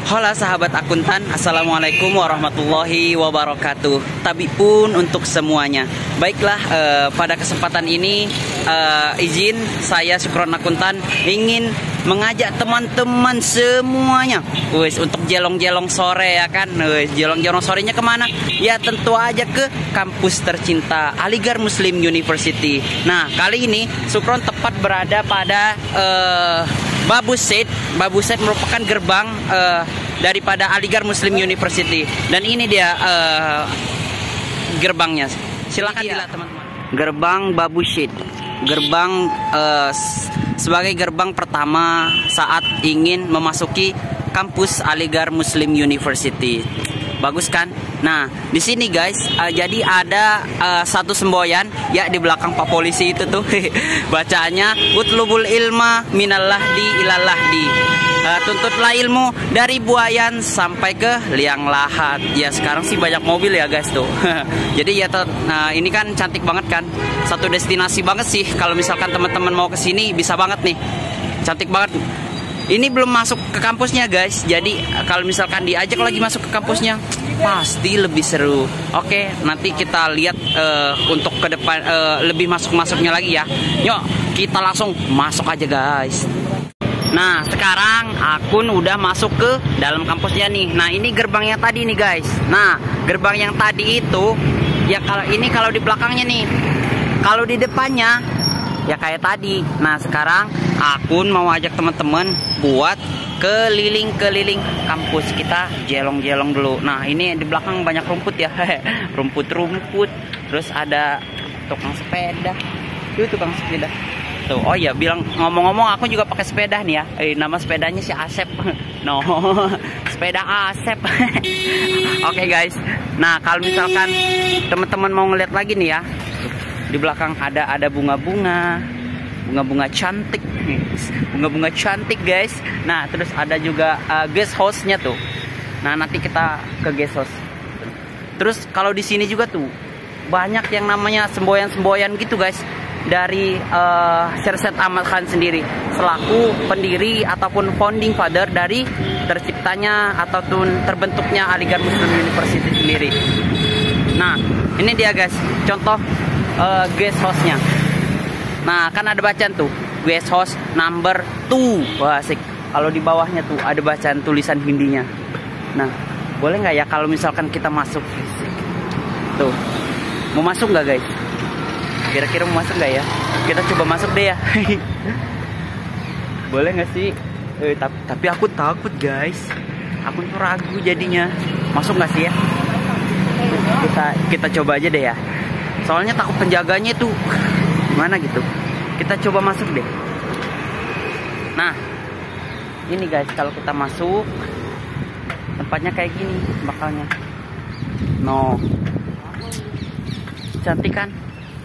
Halo sahabat akuntan, assalamualaikum warahmatullahi wabarakatuh. Tapi pun untuk semuanya. Baiklah, pada kesempatan ini izin saya Syukron Akuntan ingin mengajak teman-teman semuanya untuk jelong-jelong sore ya kan. Jelong-jelong sorenya kemana? Ya tentu aja ke kampus tercinta Aligarh Muslim University. Nah kali ini Syukron tepat berada pada Babu Said. Babu Said merupakan gerbang daripada Aligarh Muslim University. Dan ini dia gerbangnya. Silakan dilihat teman-teman. Gerbang Babu Said. Gerbang sebagai gerbang pertama saat ingin memasuki kampus Aligarh Muslim University. Bagus kan? Nah, di sini guys, jadi ada satu semboyan ya di belakang Pak Polisi itu tuh. Bacanya utlubul ilma minallahdi ilalahdi. Tuntutlah ilmu dari buayan sampai ke liang lahat. Ya sekarang sih banyak mobil ya guys tuh. Jadi ya ini kan cantik banget kan. Satu destinasi banget sih kalau misalkan teman-teman mau ke sini bisa banget nih. Cantik banget. Ini belum masuk ke kampusnya guys. Jadi kalau misalkan diajak lagi masuk ke kampusnya pasti lebih seru. Oke, nanti kita lihat untuk ke depan lebih masuknya lagi ya. Yuk, kita langsung masuk aja guys. Nah, sekarang akun udah masuk ke dalam kampusnya nih. Nah, ini gerbang yang tadi nih guys. Nah, gerbang yang tadi itu ya kalau di belakangnya nih. Kalau di depannya ya kayak tadi. Nah, sekarang akun mau ajak teman-teman buat keliling-keliling kampus kita, jelong-jelong dulu. Nah, ini di belakang banyak rumput ya. Rumput-rumput. Terus ada tukang sepeda. Itu tukang sepeda. Tuh, oh ya, ngomong-ngomong aku juga pakai sepeda nih ya. Nama sepedanya si Asep. No. Sepeda Asep. Oke guys. Nah, kalau misalkan teman-teman mau ngeliat lagi nih ya. Di belakang ada bunga-bunga. Bunga-bunga cantik. Bunga-bunga cantik guys. Nah terus ada juga guest house-nya tuh. Nah nanti kita ke guest house. Terus kalau di sini juga tuh banyak yang namanya semboyan-semboyan gitu guys. Dari Syed Ahmad Khan sendiri selaku pendiri ataupun founding father dari terciptanya ataupun terbentuknya Aligarh Muslim University sendiri. Nah ini dia guys contoh guest house-nya. Nah kan ada bacaan tuh guest house number 2. Wah asik. Kalau di bawahnya tuh ada bacaan tulisan Hindinya. Nah boleh nggak ya kalau misalkan kita masuk? Tuh mau masuk nggak guys? Kira-kira mau masuk nggak ya? Kita coba masuk deh ya. Boleh nggak sih? Tapi aku takut guys. Aku tuh ragu jadinya. Masuk nggak sih ya? Kita coba aja deh ya. Soalnya takut penjaganya tuh gimana gitu. Kita coba masuk deh. Nah, ini guys kalau kita masuk tempatnya kayak gini bakalnya. No. Cantik kan?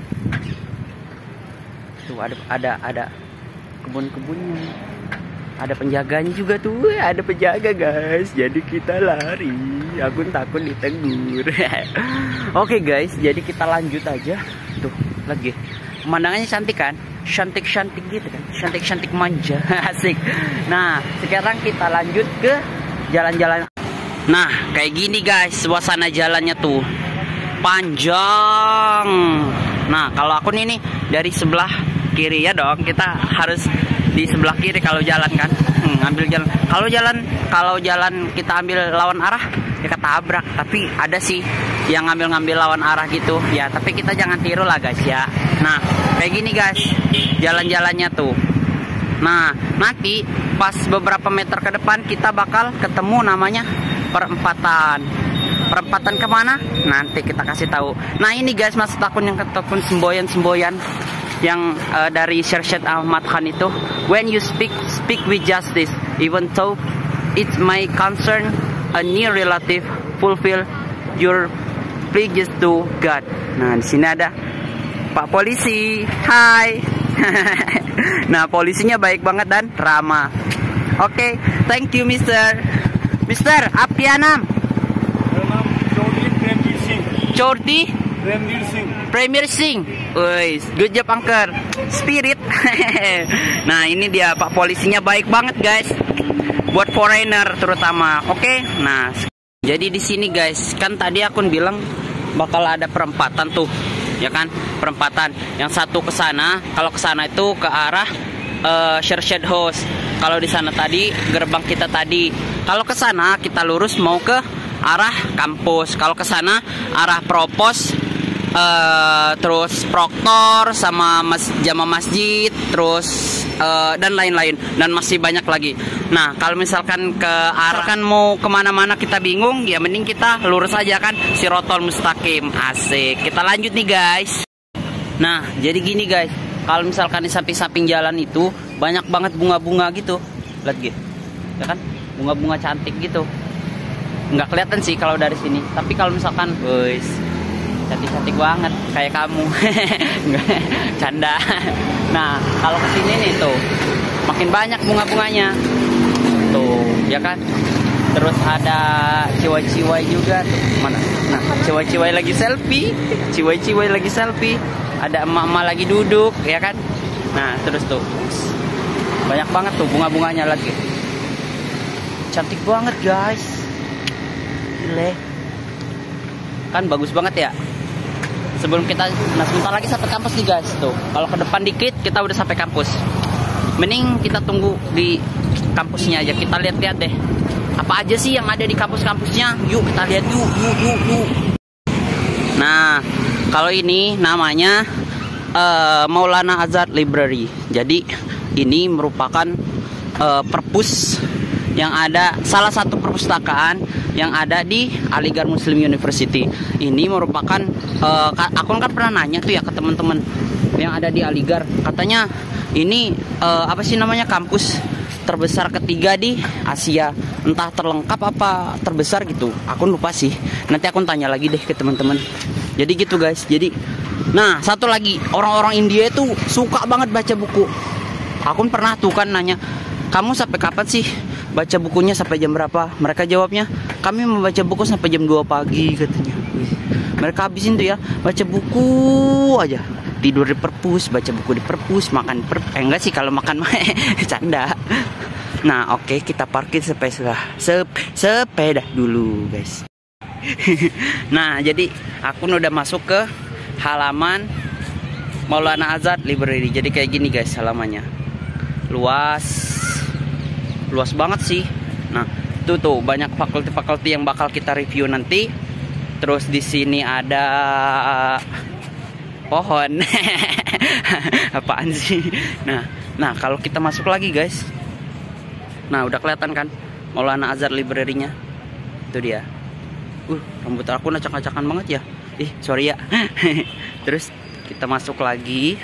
Tuh ada kebun-kebunnya. Ada penjaganya juga tuh. Ada penjaga guys. Jadi kita lari. Aku takut ditegur. Oke guys, jadi kita lanjut aja. Tuh, lagi. Pemandangannya cantik kan? Cantik-cantik gitu kan? Cantik-cantik manja. Asik. Nah, sekarang kita lanjut ke jalan-jalan. Nah, kayak gini guys, suasana jalannya tuh. Panjang. Nah, kalau aku nih dari sebelah kiri ya dong. Kita harus di sebelah kiri kalau jalan kan. Ambil jalan. Kalau jalan kita ambil lawan arah ya ketabrak. Tapi ada sih yang ngambil lawan arah gitu ya. Tapi kita jangan tiru lah guys ya. Nah kayak gini guys jalan-jalannya tuh. Nah nanti pas beberapa meter ke depan kita bakal ketemu namanya perempatan. Perempatan kemana? Nanti kita kasih tahu. Nah ini guys maksud akun yang ketepun semboyan-semboyan yang dari Syed Ahmad Khan itu. When you speak with justice, even though it may concern a near relative, fulfill your pledges to God. Nah di sini ada Pak Polisi. Hai. Nah polisinya baik banget dan ramah. Oke, thank you Mister. Apya nam? Chordi Premier Singh. Wih, good job angker. Spirit. Nah ini dia Pak Polisinya baik banget guys. buat foreigner terutama. Oke. Nah, jadi di sini guys, kan tadi aku bilang bakal ada perempatan tuh, ya kan? Perempatan. Yang satu ke sana, kalau ke sana itu ke arah Shershed House. Kalau di sana tadi gerbang kita tadi. Kalau ke sana kita lurus mau ke arah kampus. Kalau ke sana arah Propos, terus Proktor sama Jama Masjid, terus dan lain-lain, dan masih banyak lagi. Nah, kalau misalkan ke arah kan mau kemana-mana kita bingung, ya mending kita lurus aja kan, Sirotol Mustaqim. Asik. Kita lanjut nih guys. Nah, jadi gini guys, kalau misalkan di samping-samping jalan itu banyak banget bunga-bunga gitu, lihat gitu, ya kan? Bunga-bunga cantik gitu. Nggak kelihatan sih kalau dari sini, tapi kalau misalkan, guys, cantik-cantik banget kayak kamu. Canda. Nah, kalau kesini nih tuh makin banyak bunga-bunganya tuh, ya kan? Terus ada ciwai-ciwai juga tuh. Mana? Nah, ciwai-ciwai lagi selfie. Ciwai-ciwai lagi selfie. Ada emak-emak lagi duduk, ya kan? Nah, terus tuh banyak banget tuh bunga-bunganya lagi. Cantik banget guys. Gile. Kan bagus banget ya. Sebelum kita, nah sebentar lagi sampai kampus nih guys tuh. Kalau ke depan dikit kita udah sampai kampus. Mending kita tunggu di kampusnya aja. Kita lihat-lihat deh. Apa aja sih yang ada di kampus-kampusnya? Yuk kita lihat yuk. Nah, kalau ini namanya Maulana Azhar Library. Jadi ini merupakan perpus yang ada, salah satu perpustakaan yang ada di Aligarh Muslim University. Ini merupakan aku kan pernah nanya tuh ya ke teman-teman yang ada di Aligarh. Katanya ini apa sih namanya, kampus terbesar ketiga di Asia. Entah terlengkap apa terbesar gitu. Aku lupa sih. Nanti aku tanya lagi deh ke teman-teman. Jadi gitu guys. Jadi, nah satu lagi, orang-orang India itu suka banget baca buku. Aku pernah tuh kan nanya, kamu sampai kapan sih baca bukunya, sampai jam berapa? Mereka jawabnya, kami membaca buku sampai jam 2 pagi katanya. Mereka habisin tuh ya, baca buku aja. Tidur di perpus, baca buku di perpus, makan enggak sih kalau makan mah canda. Nah, oke, kita parkir sepeda dulu, guys. Nah, jadi aku udah masuk ke halaman Maulana Azhar Library. Jadi kayak gini, guys, halamannya. Luas banget sih. Nah, itu tuh banyak fakulti-fakulti yang bakal kita review nanti. Terus di sini ada pohon. Apaan sih? Nah, kalau kita masuk lagi, guys. Nah, udah kelihatan kan Maulana Azhar Library-nya. Itu dia. Rambut aku acak-acakan banget ya. Sorry ya. Terus kita masuk lagi.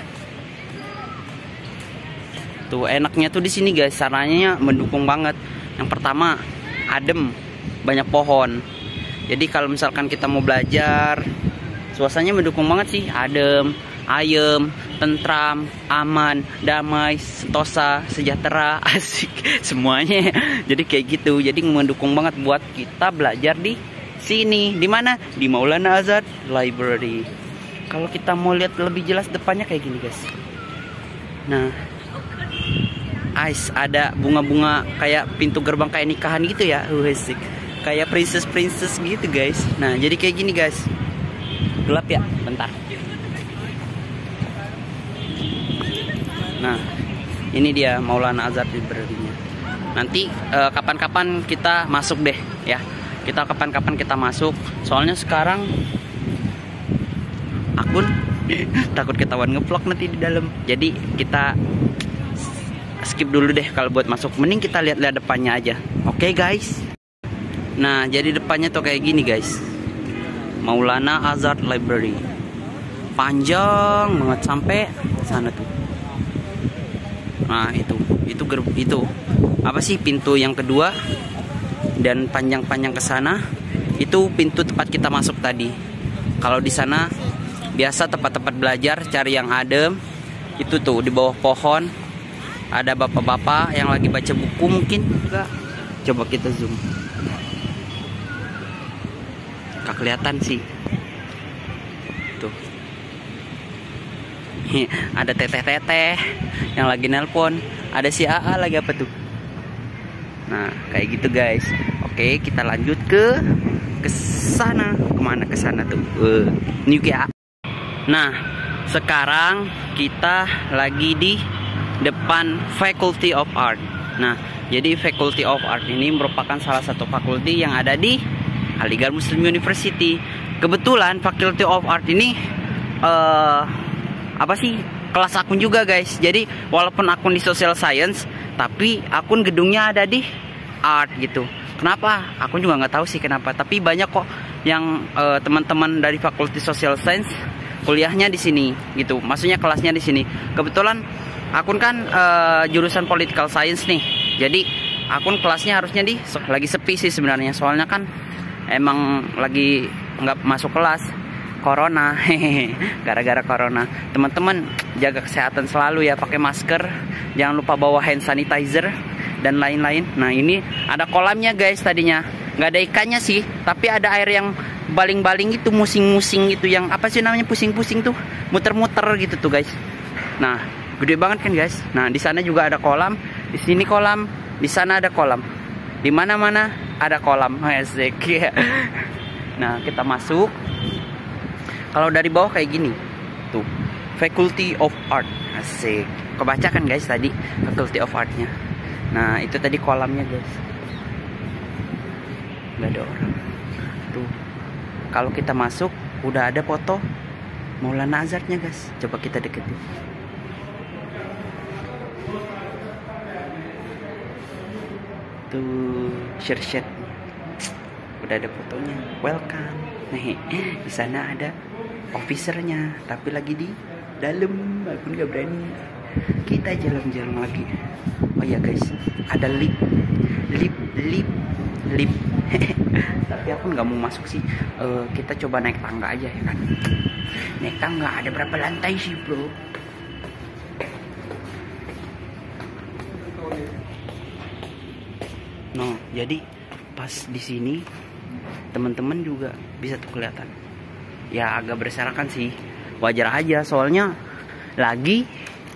Tuh enaknya tuh di sini guys, sarannya mendukung banget. Yang pertama, adem, banyak pohon. Jadi kalau misalkan kita mau belajar, suasananya mendukung banget sih, adem, ayem, tentram, aman, damai, sentosa, sejahtera, asik semuanya. Jadi kayak gitu. Jadi mendukung banget buat kita belajar di sini. Di mana? Di Maulana Azhar Library. Kalau kita mau lihat lebih jelas depannya kayak gini guys. Nah, ada bunga-bunga kayak pintu gerbang kayak nikahan gitu ya. Asik. Kayak princess gitu guys. Nah, jadi kayak gini guys. Gelap ya? Bentar. Nah, ini dia Maulana Azhar Library-nya. Nanti kapan-kapan kita masuk deh ya. Kita kapan-kapan kita masuk. Soalnya sekarang akun takut ketahuan ngevlog nanti di dalam. Jadi kita skip dulu deh kalau buat masuk. Mending kita lihat-lihat depannya aja. Oke, guys. Nah, jadi depannya tuh kayak gini guys. Maulana Azhar Library. Panjang banget sampai sana tuh. Nah, itu apa sih, pintu yang kedua. Dan panjang-panjang ke sana itu pintu tempat kita masuk tadi. Kalau di sana biasa tempat-tempat belajar, cari yang adem. Itu tuh di bawah pohon ada bapak-bapak yang lagi baca buku mungkin. Enggak. Coba kita zoom. Gak kelihatan sih. Tuh. Ada teteh-teteh yang lagi nelpon. Ada si AA lagi apa tuh? Nah, kayak gitu guys. Oke, kita lanjut ke sana. Kemana ke sana tuh? New ya. Nah, sekarang kita lagi di depan Faculty of Art. Nah, jadi Faculty of Art ini merupakan salah satu fakulti yang ada di Aligarh Muslim University. Kebetulan Faculty of Art ini kelas akun juga guys. Jadi walaupun akun di Social Science, tapi akun gedungnya ada di Art gitu. Kenapa? Aku juga nggak tahu sih kenapa. Tapi banyak kok yang teman-teman dari Fakulti Social Science kuliahnya di sini gitu. Maksudnya kelasnya di sini. Kebetulan akun kan jurusan Political Science nih. Jadi akun kelasnya harusnya lagi sepi sih sebenarnya. Soalnya kan emang lagi nggak masuk kelas. Corona, gara-gara corona. Teman-teman jaga kesehatan selalu ya, pakai masker, jangan lupa bawa hand sanitizer dan lain-lain. Nah, ini ada kolamnya guys tadinya. Nggak ada ikannya sih, tapi ada air yang baling-baling gitu, musing-musing gitu, yang apa sih namanya, pusing-pusing tuh, muter-muter gitu tuh guys. Nah, gede banget kan guys. Nah, di sana juga ada kolam, di sini kolam, di sana ada kolam, di mana-mana ada kolam. Asik. Nah, kita masuk. Kalau dari bawah kayak gini, tuh Faculty of Art. Asik. Kebaca kan guys tadi Faculty of Art-nya. Nah, itu tadi kolamnya guys. Nggak ada orang. Tuh. Kalau kita masuk, udah ada foto Maulana Azharnya guys. Coba kita deketin. Tuh, share. Udah ada fotonya. Welcome. Nih, di sana ada officernya, tapi lagi di dalam. Aku nggak berani. Kita jalan-jalan lagi. Oh ya guys, ada lip. Tapi aku nggak mau masuk sih. Kita coba naik tangga aja ya kan. Naik tangga, ada berapa lantai sih bro? No, jadi pas di sini teman-teman juga bisa tuh kelihatan. Ya agak berserakan sih. Wajar aja, soalnya lagi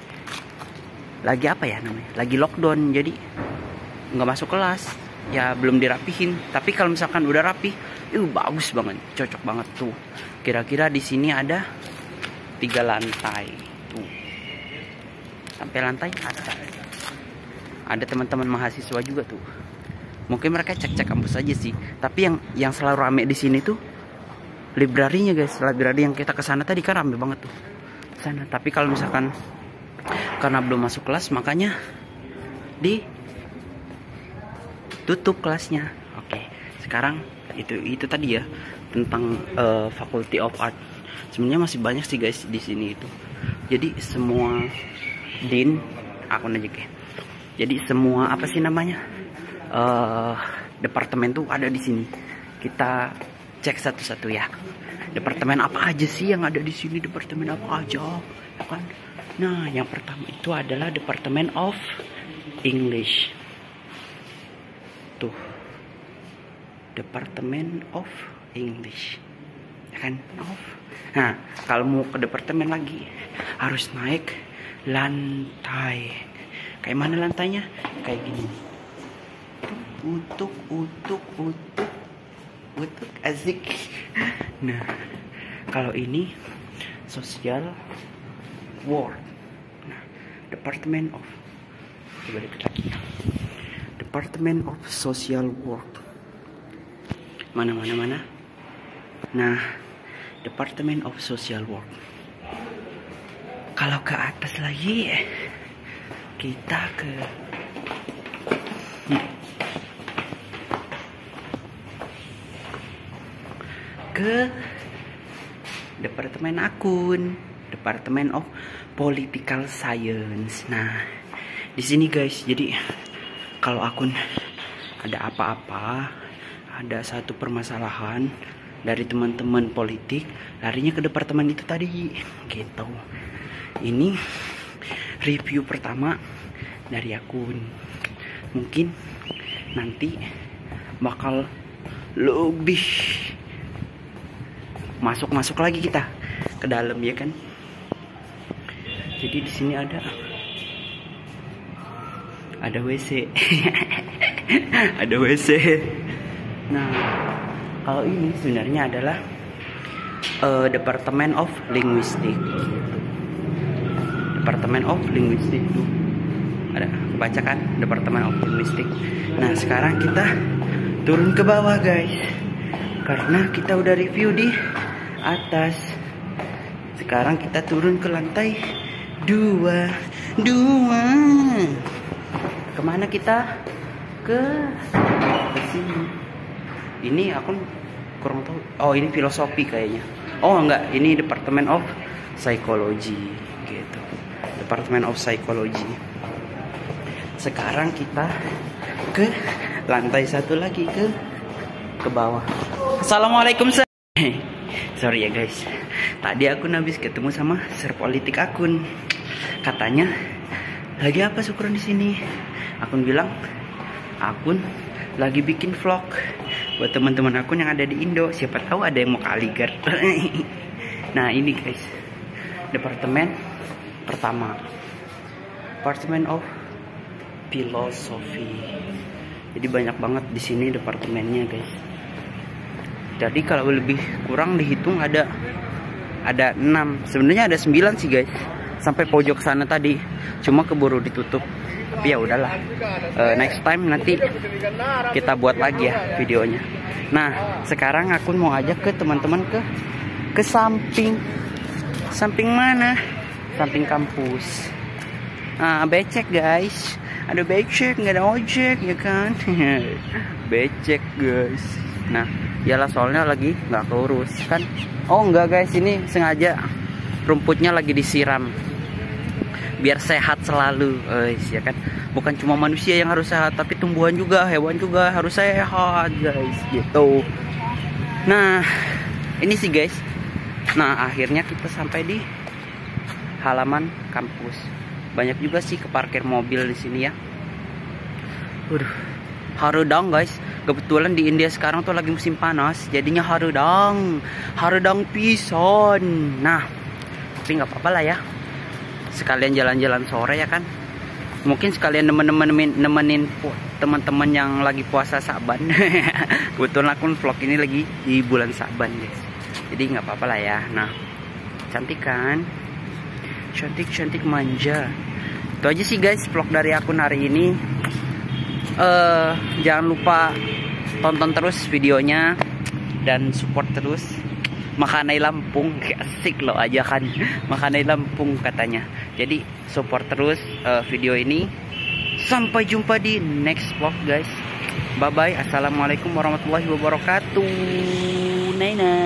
apa ya namanya? Lagi lockdown, jadi nggak masuk kelas. Ya belum dirapihin. Tapi kalau misalkan udah rapi, bagus banget, cocok banget tuh. Kira-kira di sini ada 3 lantai tuh. Sampai lantai atas. Ada teman-teman mahasiswa juga tuh. Mungkin mereka cek-cek kampus aja sih. Tapi yang selalu rame di sini tuh librarinya guys. Library yang kita kesana tadi kan rame banget tuh sana. Tapi kalau misalkan karena belum masuk kelas, makanya tutup kelasnya. Oke, sekarang itu tadi ya tentang Faculty of Art. Sebenarnya masih banyak sih guys di sini itu. Jadi semua dean, aku aja kayak. Jadi semua apa sih namanya departemen tuh ada di sini. Kita cek satu-satu ya. Departemen apa aja sih yang ada di sini? Departemen apa aja? Kan? Nah, yang pertama itu adalah Department of English. Tuh, Department of English, ya kan? Nah, kalau mau ke departemen lagi harus naik lantai. Kayak mana lantainya? Kayak gini. Utuk, asik. Nah, kalau ini social work. Nah, Department of, coba deket lagi. Department of Social Work. Mana. Nah, Department of Social Work. Kalau ke atas lagi, kita ke Departemen Akun, Department of Political Science. Nah, di sini guys, jadi kalau akun ada apa-apa, ada satu permasalahan dari teman-teman politik, larinya ke departemen itu tadi gitu. Ini review pertama dari akun. Mungkin nanti bakal lebih masuk lagi kita ke dalam ya kan. Jadi di sini ada WC. Ada WC. Nah, kalau ini sebenarnya adalah Department of Linguistics. Department of Linguistics tuh. Ada kebaca kan? Department of Linguistics. Nah, sekarang kita turun ke bawah, guys. Karena kita udah review di atas. Sekarang kita turun ke lantai 2. Kemana kita? Ke sini. Ini aku kurang tahu. Oh, ini filosofi kayaknya. Oh, enggak, ini Department of Psychology gitu. Department of Psychology. Sekarang kita ke lantai 1 lagi, ke bawah. Assalamualaikum. Sorry ya guys. Tadi aku habis ketemu sama ser politik akun. Katanya, "Lagi apa Syukron di sini?" Akun bilang, "Akun lagi bikin vlog buat teman-teman akun yang ada di Indo. Siapa tahu ada yang mau ke Aligar." Nah, ini guys. Departemen pertama. Department of Philosophy. Jadi banyak banget di sini departemennya, guys. Jadi kalau lebih kurang dihitung ada 6. Sebenarnya ada 9 sih, guys. Sampai pojok sana tadi. Cuma keburu ditutup. Tapi ya udahlah. Next time nanti kita buat lagi ya videonya. Nah, sekarang aku mau ajak ke teman-teman ke samping. Samping mana? Samping kampus. Nah, becek, guys. Ada becek, nggak ada ojek ya kan? Becek, guys. Nah, iyalah soalnya lagi nggak keurus kan. Oh enggak, guys, ini sengaja rumputnya lagi disiram biar sehat selalu, ya kan? Bukan cuma manusia yang harus sehat, tapi tumbuhan juga, hewan juga harus sehat, guys, gitu. Nah, ini sih, guys. Nah, akhirnya kita sampai di halaman kampus. Banyak juga sih keparkir mobil di sini ya. Harudang, guys. Kebetulan di India sekarang tuh lagi musim panas, jadinya harudang pisan. Nah, tapi nggak apa-apa lah ya. Sekalian jalan-jalan sore ya kan. Mungkin sekalian nemenin teman-teman yang lagi puasa Saban. Kebetulan aku vlog ini lagi di bulan Saban, guys. Jadi nggak apa-apa lah ya. Nah, cantik kan? Cantik manja. Itu aja sih, guys, vlog dari akun hari ini. Jangan lupa tonton terus videonya dan support terus. Makanai Lampung, asik loh aja kan. Makanai Lampung katanya. Jadi support terus video ini. Sampai jumpa di next vlog, guys. Bye bye. Assalamualaikum warahmatullahi wabarakatuh. Nay nay.